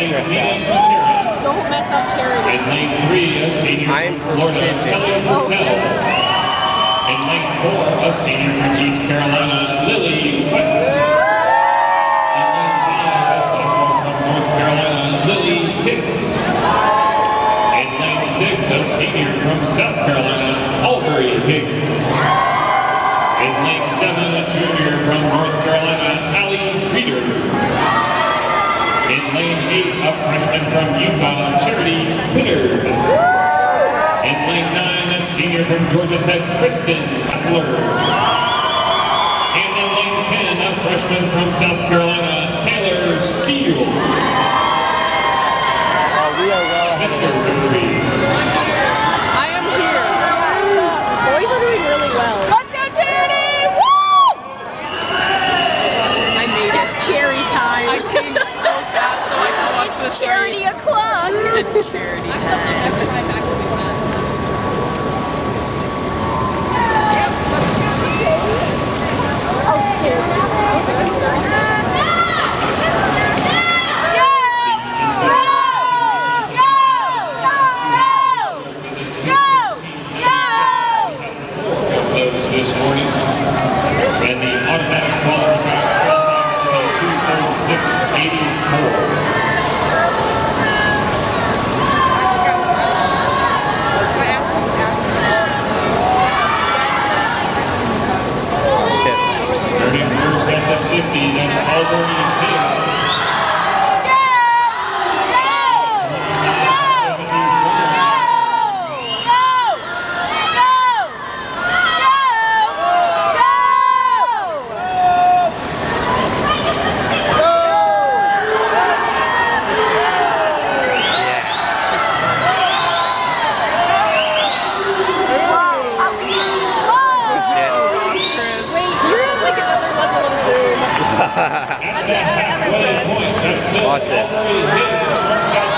stressed out. Don't mess up charity. In lane 3, a senior I'm from Florida, Kelly Purtell. In lane 4, a senior from East Carolina, Lily West. In lane 5, a sophomore from North Carolina, Lily Hicks. In lane 6, a senior from South Carolina, Aubrey Hicks. In lane 7, a junior from North Carolina, Allie Reeder. In lane 8, a freshman from Utah, Charity Pittard. In lane 9, a senior from Georgia Tech, Kristen Butler. And in lane 10, a freshman from South Carolina, Taylor Steele. Mr. Referee. I am here. Boys are doing really well. Let's go, Charity! Woo! I made it. It's cherry time. I changed so fast so I can watch the Charity race. o'clock. It's charity time. This morning, and the automatic qualifier is a 2:36.84. Starting first at the 50, that's Aubrey Hicks. Watch this.